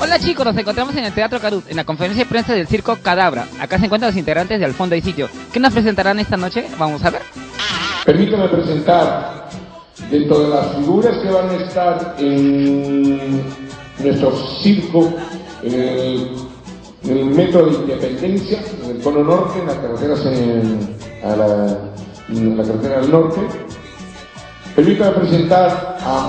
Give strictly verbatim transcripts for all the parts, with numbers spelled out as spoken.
Hola chicos, nos encontramos en el Teatro Carut, en la conferencia de prensa del Circo Cadabra. Acá se encuentran los integrantes de Al Fondo Hay Sitio. ¿Qué nos presentarán esta noche? Vamos a ver. Permítame presentar, dentro de las figuras que van a estar en nuestro circo, en el, en el Metro de Independencia, en el Cono Norte, en las carreteras en, a la, en la carretera del norte. Permítame presentar a...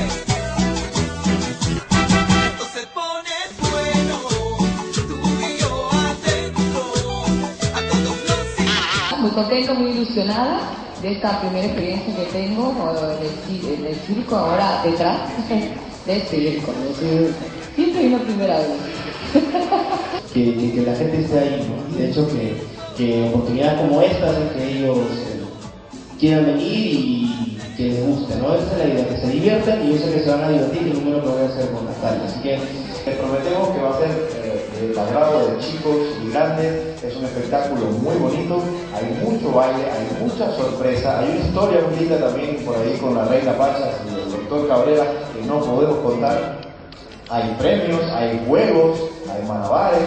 Muy contenta, muy ilusionada de esta primera experiencia que tengo en el circo, ahora detrás del circo. Siempre es la primera vez. Que, que, que la gente esté ahí, ¿no? De hecho, que, que oportunidades como estas es que ellos eh, quieran venir y que les guste, ¿no? Esa es la idea, que se diviertan, y yo sé que se van a divertir, el número que voy a hacer con Natalia. Así que les prometemos que va a ser eh, del agrado de chicos y grandes. Es un espectáculo muy bonito, hay mucho baile, hay mucha sorpresa, hay una historia muy linda también por ahí con la Reina Pachas y el doctor Cabrera que no podemos contar. Hay premios, hay juegos, hay malabares.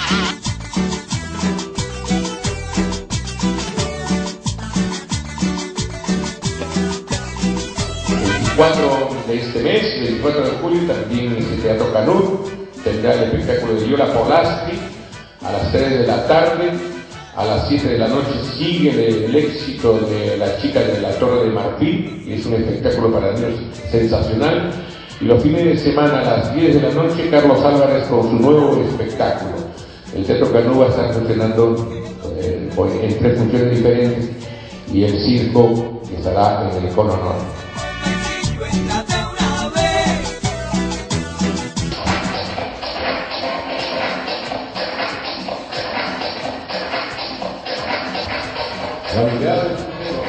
El veinticuatro de este mes, el veinticuatro de julio, también en el Teatro Carut tendrá el espectáculo de Yola Polasky a las tres de la tarde. A las siete de la noche sigue el, el éxito de La Chica de la Torre de Marfil, y es un espectáculo para niños sensacional. Y los fines de semana a las diez de la noche, Carlos Álvarez con su nuevo espectáculo. El Teatro Carut va a estar funcionando eh, en tres funciones diferentes, y el circo estará en el Cono Norte. La mirada del primero.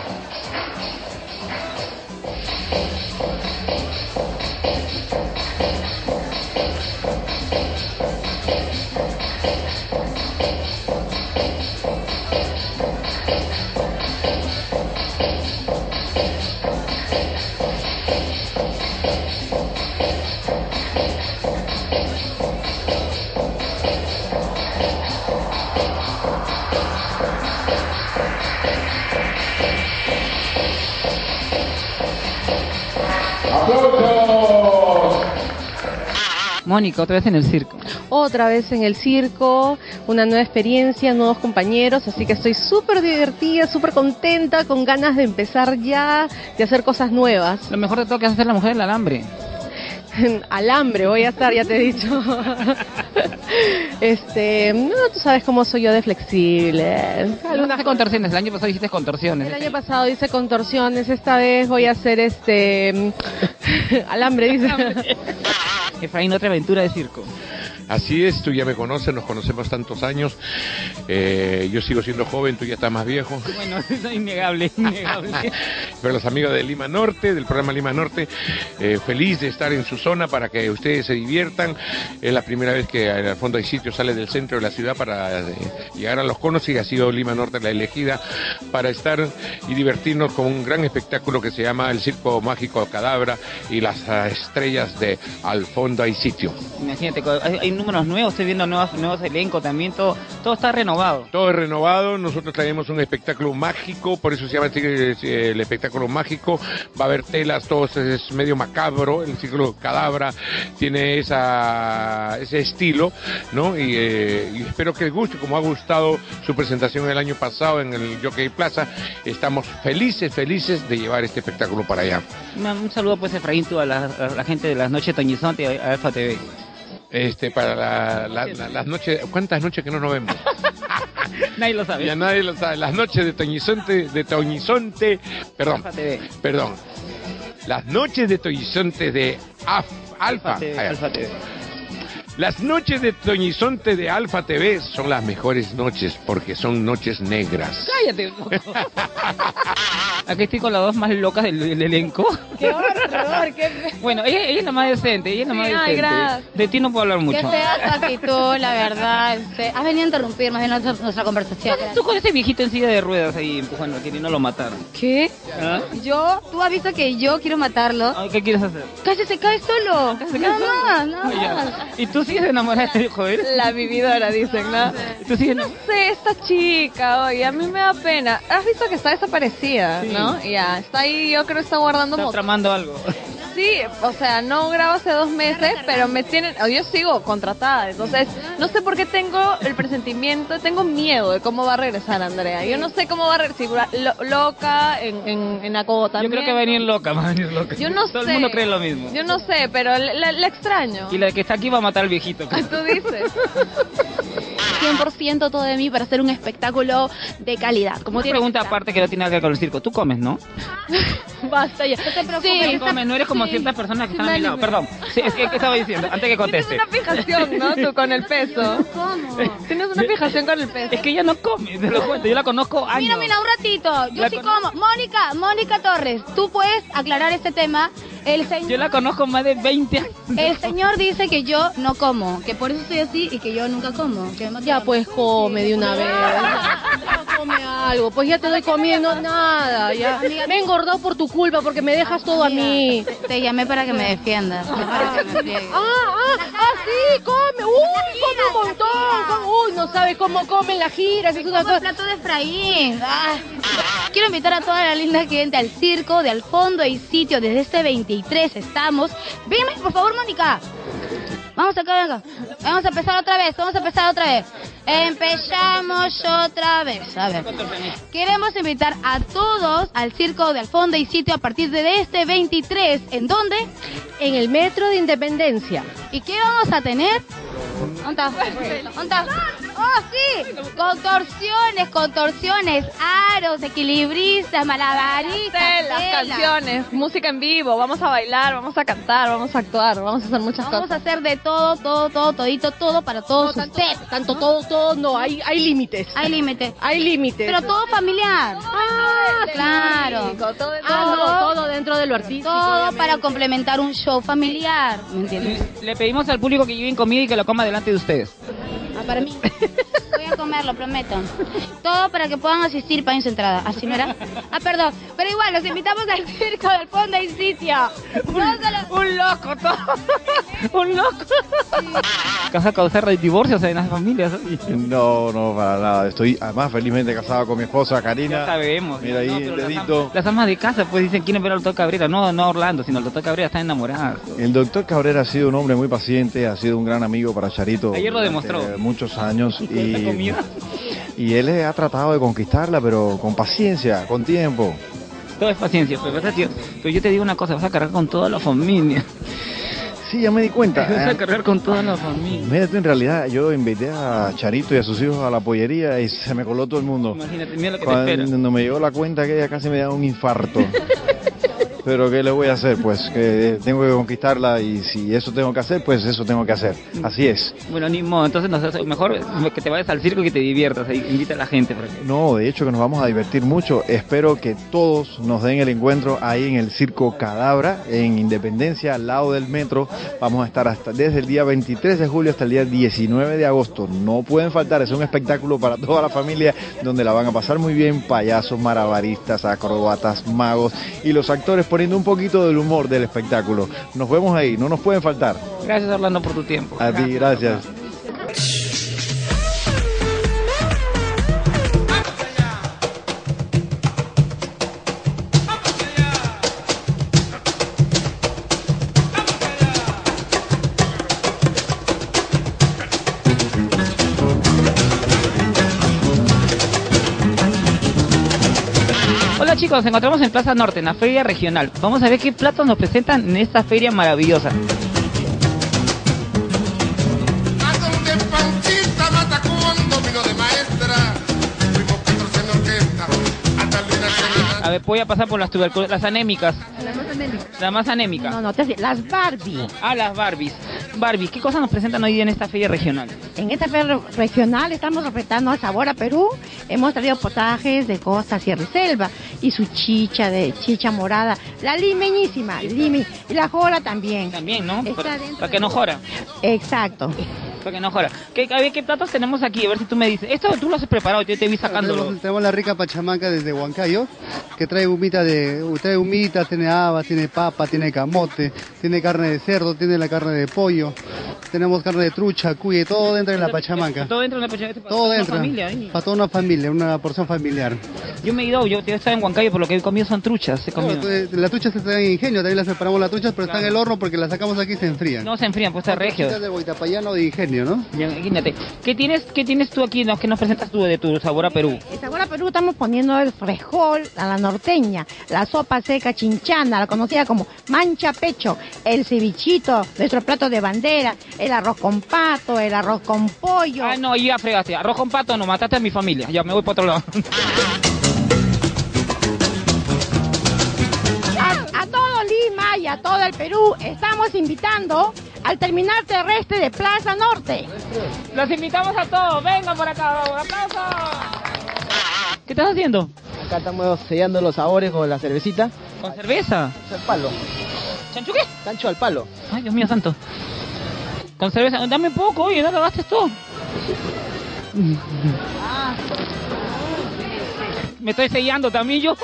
¡Aplausos! Mónica, otra vez en el circo. Otra vez en el circo, una nueva experiencia, nuevos compañeros, así que estoy súper divertida, súper contenta, con ganas de empezar ya, de hacer cosas nuevas. Lo mejor de todo que es hacer la mujer del alambre. Alambre voy a estar, ya te he dicho. Este, no, tú sabes cómo soy yo de flexible. Algunas contorsiones, el año pasado hiciste contorsiones. El año pasado hice contorsiones, esta vez voy a hacer este alambre, dice. Efraín, otra aventura de circo. Así es, tú ya me conoces, nos conocemos tantos años, eh, yo sigo siendo joven, tú ya estás más viejo. Bueno, eso es innegable, innegable. Pero los amigos de Lima Norte, del programa Lima Norte, eh, feliz de estar en su zona para que ustedes se diviertan. Es la primera vez que Al Fondo Hay Sitio sale del centro de la ciudad para eh, llegar a los conos, y ha sido Lima Norte la elegida para estar y divertirnos con un gran espectáculo que se llama el Circo Mágico Cadabra y las uh, estrellas de Al Fondo Hay Sitio. Imagínate, hay, hay números nuevos, estoy viendo nuevos, nuevos elencos también, todo, todo está renovado. Todo es renovado, nosotros traemos un espectáculo mágico, por eso se llama el espectáculo mágico. Va a haber telas, todo es medio macabro, el ciclo Cadabra tiene esa, ese estilo, ¿no? Y, eh, y espero que les guste, como ha gustado su presentación el año pasado en el Jockey Plaza. Estamos felices, felices de llevar este espectáculo para allá. Un saludo pues, Efraín, tú, a la, a la gente de las noches Toñizonte, a Alfa T V. Este, para la, la, la, las noches, ¿cuántas noches que no nos vemos? Nadie lo sabe. Ya nadie lo sabe. Las noches de Toñizonte, de Toñizonte, perdón, perdón. Las noches de Toñizonte de Af, Alfa, Alfa, T V, Alfa T V. Las noches de Toñizonte de Alfa T V son las mejores noches porque son noches negras. Cállate un poco. Aquí estoy con las dos más locas del, del elenco. ¡Qué horror! Qué... Bueno, ella, ella es la más decente, ella es la más Sí, ay, decente. gracias. De ti no puedo hablar mucho. Qué fea tu actitud, la verdad. Sí. Has venido a interrumpir más bien nuestra, nuestra conversación. Tú con ese viejito en silla de ruedas ahí empujando, que no lo mataron. ¿Qué? ¿Ah? Yo, tú has visto que yo quiero matarlo. Ay, ¿qué quieres hacer? Casi se cae solo. ¿Casi se cae Nada solo? más, nada Ay, ya. más. ¿Y tú sigues enamorada de este joven? La vividora, dicen, ¿no? ¿Y tú sigues No sé, esta chica, oye, a mí me da pena. Has visto que está desaparecida, Sí. ¿no? Ya, está ahí, yo creo que está guardando Está mo- tramando algo. Sí, o sea, no grabo hace dos meses, pero me tienen, o yo sigo contratada, entonces no sé por qué tengo el presentimiento, tengo miedo de cómo va a regresar Andrea. Yo no sé cómo va a regresar, lo- loca, en, en, en Acobo Yo también. creo que va a venir loca, va a venir loca. Yo no Todo sé. el mundo cree lo mismo. Yo no sé, pero la, la- la extraño. Y la que está aquí va a matar al viejito. Ah, tú dices. cien por ciento todo de mí para hacer un espectáculo de calidad. Como Una tiene pregunta que estar. aparte que no tiene nada que ver con el circo. Tú comes, ¿no? Basta ya. No te preocupes. Sí, esta- comes, no eres como sí. ciertas personas que están a mi Dale, lado. Perdón. Sí, es que, ¿qué estaba diciendo? Antes que Tienes conteste. una fijación, ¿no? Tú con el peso. ¿Cómo? Tienes una fijación con el peso. Es que ella no come, te lo cuento. Yo la conozco años. Mira, mira, un ratito. Yo La sí conozco. como. Mónica, Mónica Torres, tú puedes aclarar este tema. El señor, Yo la conozco más de veinte años. el señor dice que yo no como, que por eso estoy así y que yo nunca como. Que no Ya como. pues come de una vez. Ya come algo. Pues ya te doy comiendo nada. Ya. Me he engordado por tu culpa porque me dejas todo a mí. Te, te llamé para que me defiendas. no para que me friegues. Ah, ah, ah, sí, come. Uy, come un montón. come- Uy, no sabes cómo comen las giras. Es una Como el cosa. plato de Efraín. Ah. Quiero invitar a toda la linda gente al circo de Al Fondo y Sitio. Desde este veintitrés estamos. Venme, por favor, Mónica. Vamos acá, venga. Vamos a empezar otra vez, vamos a empezar otra vez. Empezamos otra vez. A ver. Queremos invitar a todos al circo de Al Fondo y Sitio a partir de este veintitrés. ¿En dónde? En el metro de Independencia. ¿Y qué vamos a tener? ¿Dónde está? ¿Dónde está? ¡Oh, sí! Contorsiones, contorsiones, aros, equilibristas, malabaristas, Las tela. canciones, música en vivo, vamos a bailar, vamos a cantar, vamos a actuar, vamos a hacer muchas Vamos a cosas. hacer de todo, todo, todo, todito, todo para todos ustedes. Tanto todo, todo, no, hay, hay límites. Hay límite. Hay límites. Pero todo familiar. Ah, Claro. Todo, Ah, todo. no, todo dentro de lo artístico. Todo obviamente. para complementar un show familiar. ¿Me entiendes? Le, le pedimos al público que lleven comida y que lo coma delante de ustedes. Ah, para mí. Voy a comer, lo prometo. Todo para que puedan asistir, paguen su entrada. ¿Así no era? Ah, perdón. Pero igual, los invitamos al circo del Fondo y Sitio. No solo- Un loco, todo. Un loco. ¿Que vas a causar divorcios en las familias? No, no, para nada. Estoy además felizmente casado con mi esposa Ya Karina. sabemos. Mira ahí No, el pero las dedito. am- Las amas de casa pues dicen quieren ver al doctor Cabrera. No, no a Orlando, sino al doctor Cabrera. Están enamoradas. El doctor Cabrera ha sido un hombre muy paciente, ha sido un gran amigo para Charito. Ayer lo durante demostró. Muchos años. La Y, comida. y él ha tratado de conquistarla, pero con paciencia, con tiempo. Todo es paciencia. Pero, ¿verdad, tío? Pero yo te digo una cosa, vas a cargar con toda la familia. Sí, ya me di cuenta. Vas a ¿eh? cargar con toda la familia. Mira tú, en realidad yo invité a Charito y a sus hijos a la pollería y se me coló todo el mundo. Imagínate, mira lo que te espera. Cuando me llegó la cuenta que ella casi me da un infarto. Pero ¿qué le voy a hacer? Pues que tengo que conquistarla y si eso tengo que hacer, pues eso tengo que hacer. Así es. Bueno, ni modo. Entonces nosotros, mejor que te vayas al circo y que te diviertas. Ahí, invita a la gente. Para que... No, de hecho que nos vamos a divertir mucho. Espero que todos nos den el encuentro ahí en el Circo Cadabra, en Independencia, al lado del metro. Vamos a estar hasta desde el día veintitrés de julio hasta el día diecinueve de agosto. No pueden faltar, es un espectáculo para toda la familia donde la van a pasar muy bien. Payasos, malabaristas, acróbatas, magos y los actores poniendo un poquito del humor del espectáculo. Nos vemos ahí, no nos pueden faltar. Gracias, Orlando, por tu tiempo. A ti, gracias. Hola chicos, nos encontramos en Plaza Norte, en la feria regional. Vamos a ver qué platos nos presentan en esta feria maravillosa. Matón de Panchita, Matacundo, vino de maestra. Fuimos catorce en orquesta, hasta Luina Semana. A ver, voy a pasar por las tuberculosas, las anémicas. La más anémica. No, no, te hace- las Barbie. Ah, las Barbies. Barbie, ¿qué cosas nos presentan hoy en esta feria regional? En esta feria regional estamos respetando al sabor a Perú. Hemos traído potajes de costa, sierra y selva. Y su chicha de chicha morada. La limeñísima, lime. Y la jora también. También, ¿no? Está Para, dentro para que de- no jora. Exacto. Para que no jora. ¿Qué, a ver, ¿qué platos tenemos aquí? A ver si tú me dices. Esto tú lo has preparado, yo te vi sacándolo. Tenemos, tenemos la rica pachamanca desde Huancayo, que trae humita de, trae humita, tiene habas, tiene papa, tiene camote, tiene carne de cerdo, tiene la carne de pollo, tenemos carne de trucha, cuye, todo dentro de la pachamanca. Todo dentro de una pachamanca. Todo dentro. Familia, ¿eh? Para toda una familia, una porción familiar. Yo me he ido, yo, yo estaba en Huancayo, por lo que he comido son truchas. He comido. Claro, las truchas están en Ingenio, también las preparamos las truchas, pero están en el horno porque las sacamos aquí y se enfrían. No se enfrían, pues está regio. Truchas de Huitapayano de Ingenio, ¿no? Ya, imagínate. ¿Qué tienes, qué tienes tú aquí? No, ¿qué nos presentas tú de tu sabor a Perú? En sabor a Perú estamos poniendo el frijol a la norteña, la sopa seca chinchana, la conocida como mancha pecho, el cevichito, nuestro plato de bandera, el arroz con pato, el arroz con pollo. Ah, no, ya fregaste. Arroz con pato, no, mataste a mi familia. Ya, me voy para otro lado. A, a todo Lima y a todo el Perú estamos invitando al terminal terrestre de Plaza Norte. Los invitamos a todos. Vengan por acá, vamos. ¡Aplausos! ¿Qué estás haciendo? Acá estamos sellando los sabores con la cervecita. ¿Con cerveza? Chancho al palo. ¿Chancho qué? Chancho al palo. Ay, Dios mío santo. Con cerveza. Dame poco, oye, no lo gastes todo. Me estoy sellando también yo.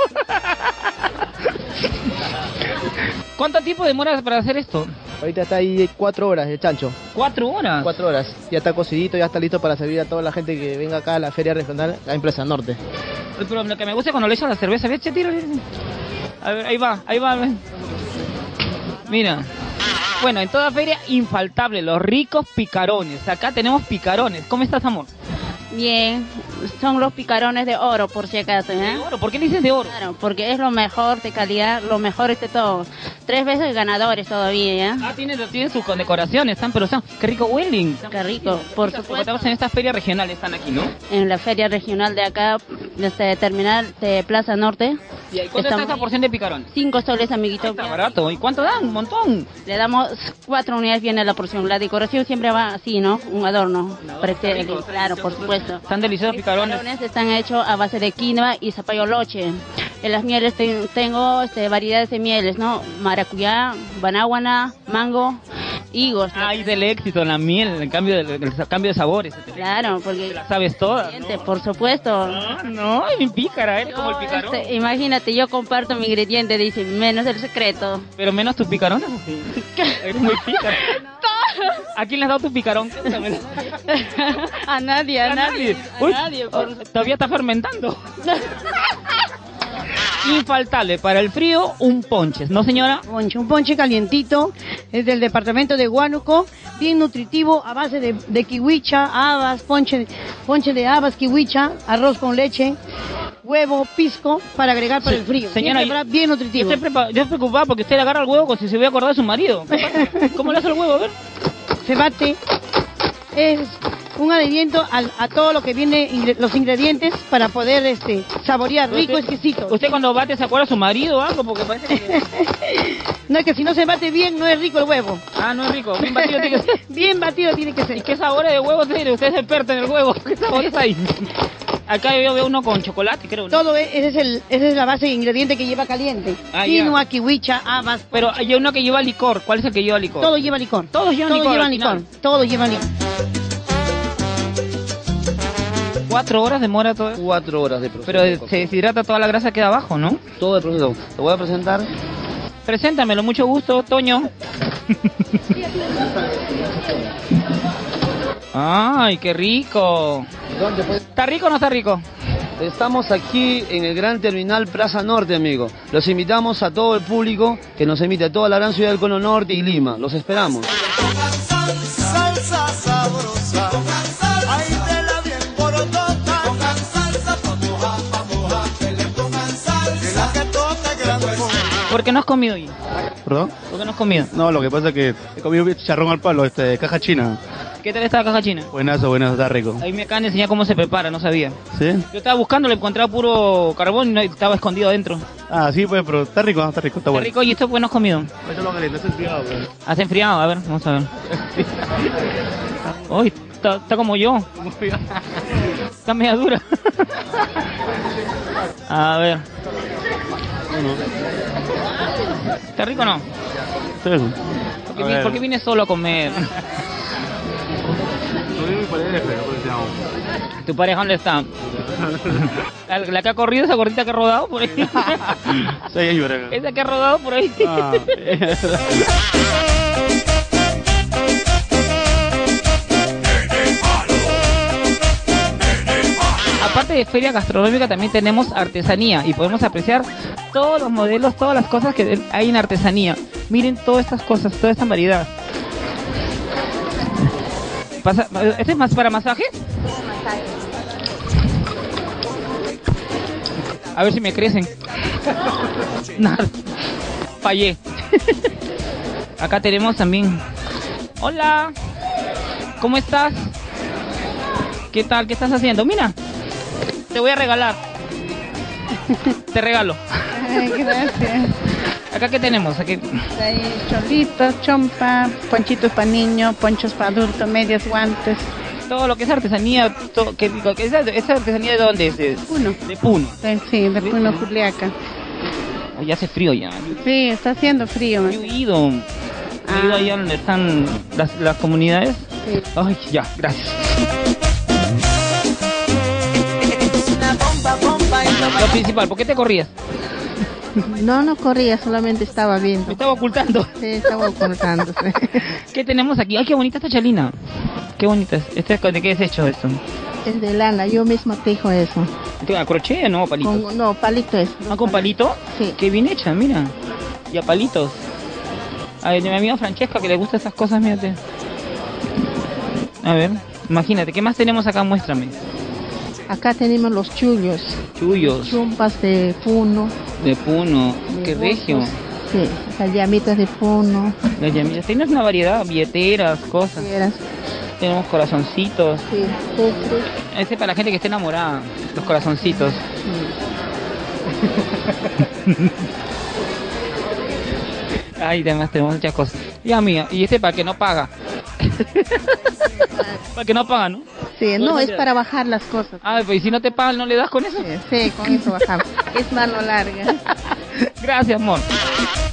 ¿Cuánto tiempo demoras para hacer esto? Ahorita está ahí cuatro horas el chancho. ¿Cuatro horas? Cuatro horas. Ya está cocidito, ya está listo para servir a toda la gente que venga acá a la feria regional, acá en Plaza Norte. Pero lo que me gusta es cuando le echas la cerveza, ¿ves? Tiro. A ver, ahí va, ahí va. Ven. Mira. Bueno, en toda feria, infaltable, los ricos picarones. Acá tenemos picarones. ¿Cómo estás, amor? Bien, son los picarones de oro, por si acaso, ¿eh? ¿De oro? ¿Por qué le dices de oro? Claro, porque es lo mejor de calidad, lo mejor de todo. Tres veces ganadores todavía, ¿ya? Ah, tiene, tiene sus condecoraciones, están, pero están, qué rico huelen. Qué rico, por supuesto. Estamos en estas ferias regionales, están aquí, ¿no? En la feria regional de acá, desde terminal de Plaza Norte. ¿Y ahí cuánto está esa porción de picarón? Cinco soles, amiguito. Está barato. ¿Y cuánto dan? Un montón. Le damos cuatro unidades, viene la porción. La decoración siempre va así, ¿no? Un adorno. Para que esté rico. claro, por supuesto. Están deliciosos picarones. Picarones están hechos a base de quinoa y zapallo loche. En las mieles ten- tengo este, variedades de mieles, ¿no? Maracuyá, banáguana, mango, higos. Ah, es el éxito, la miel, el cambio de, el cambio de sabores. Claro, porque... La sabes todas, ¿no? Por supuesto. No, no, mi pícara, eres como el picarón. Este, imagínate, yo comparto mi ingrediente, dice, menos el secreto. Pero menos tu picarón. Eres muy pícara. ¿A quién le has dado tu picarón? Cuéntamelo. A nadie, a, A nadie. nadie. A Uy, nadie, por... Todavía está fermentando. Infaltable para el frío, un ponche, ¿no, señora? Ponche, un ponche calientito, es del departamento de Huánuco, bien nutritivo, a base de, de kiwicha, habas, ponche, ponche de habas, kiwicha, arroz con leche, huevo, pisco, para agregar para Sí, el frío. señora, Bien, preparado, bien nutritivo. Yo estoy, prepa- yo estoy preocupada porque usted le agarra el huevo como si se hubiera acordado de su marido. ¿Cómo le hace el huevo? A ver. Se bate, es un adherimiento al- a, todo lo que viene, ingre- los ingredientes, para poder este saborear, rico, Usted- exquisito. ¿Usted cuando bate se acuerda de su marido o algo? Porque parece que... No, es que si no se bate bien, no es rico el huevo. Ah, no es rico. Bien batido tiene que ser. Bien batido tiene que ser. ¿Y qué sabores de huevo tiene? Usted es experto en el huevo. ¿Qué sabores hay? Acá yo veo uno con chocolate, creo. ¿no? Todo es, ese es el, esa es la base de ingrediente que lleva caliente. Ah, ya. Quinoa, kiwicha, habas. Pero hay uno que lleva licor. ¿Cuál es el que lleva licor? Todo lleva licor. Todos llevan Todo licor. lleva al licor. final. Todo lleva licor. Cuatro horas demora todo eso. Cuatro horas de proceso. Pero se deshidrata toda la grasa que queda abajo, ¿no? Todo el proceso. Te voy a presentar. Preséntamelo, mucho gusto, Toño. Ay, qué rico. ¿Dónde puedes? ¿Está rico o no está rico? Estamos aquí en el Gran Terminal Plaza Norte, amigo. Los invitamos a todo el público que nos emite a toda la gran ciudad del Cono Norte y Lima. Los esperamos. Salsa sabrosa, ay de la bien borotota, pongan salsa pa' mojar, pa' mojar, que le pongan salsa, que la que toca grande. ¿Por qué no has comido hoy? ¿Perdón? ¿Por qué no has comido? No, lo que pasa es que he comido chicharrón al palo, este, caja china. ¿Qué tal está la caja china? Buenazo, buenazo, está rico. Ahí me acaban de enseñar cómo se prepara, no sabía. ¿Sí? Yo estaba buscando, le encontraba puro carbón y no- estaba escondido adentro. Ah, sí, pues, pero está rico, está rico, está Está bueno. rico y esto pues no has comido. Esto lo caliente, está enfriado, pues. ¿Has enfriado? A ver, vamos a ver. Uy, está, está como yo. Está media dura. A ver. ¿Está rico o no? Sí. ¿Por qué, vi- por qué vienes solo a comer? ¿Tu pareja dónde está? ¿La, la que ha corrido, esa gordita que ha rodado por ahí? Sí, ahí, por acá. ¿Esa que ha rodado por ahí? Ah. Aparte de feria gastronómica también tenemos artesanía y podemos apreciar todos los modelos, todas las cosas que hay en artesanía. Miren todas estas cosas, toda esta variedad. Pasa- ¿Este es más para masaje? A ver si me crecen. Nada. Fallé. Acá tenemos también. Hola. ¿Cómo estás? ¿Qué tal? ¿Qué estás haciendo? Mira. Te voy a regalar. Te regalo. Ay, gracias. ¿Acá qué tenemos? Aquí. Hay cholitos, chompa, ponchitos para niños, ponchos para adultos, medias, guantes. Todo lo que es artesanía, to- que, que esa, esa artesanía de dónde es? De Puno. De Puno. Sí, de Puno, Juliaca. Oh, ya hace frío ya. Sí, está haciendo frío. Yo he ido. He ido allá donde están las, las comunidades. Sí. Ay, ya, gracias. Lo principal, ¿por qué te corrías? No, no corría, solamente estaba viendo. Me estaba ocultando. Sí, estaba ocultándose. ¿Qué tenemos aquí? Ay, qué bonita esta chalina. Qué bonita es. ¿Este, ¿De qué es hecho esto? Es de lana, yo mismo tejo eso. ¿A crochet o no? Palitos. Con- no, palito es. ¿Ah, con palito? Sí. Qué bien hecha, mira. Y a palitos. A ver, de mi amiga Francesca que le gustan esas cosas, mírate. A ver, imagínate, ¿qué más tenemos acá? Muéstrame. Acá tenemos los chullos. Chullos. Chumpas de puno. De Puno. de Qué bolsos. regio. Sí, las llamitas de puno. Las llamitas. Tienes una variedad, billeteras, cosas. Billeteras. Tenemos corazoncitos. Sí, cupres. Ese es para la gente que esté enamorada. Los corazoncitos. Ay, además tenemos muchas cosas. Ya, mía. Y este para que no paga. Para que no paga, ¿no? Sí, no, es para bajar las cosas. Ah, pues ¿y si no te pagan, no le das con eso? Sí, con eso bajamos. Es mano larga. Gracias, amor.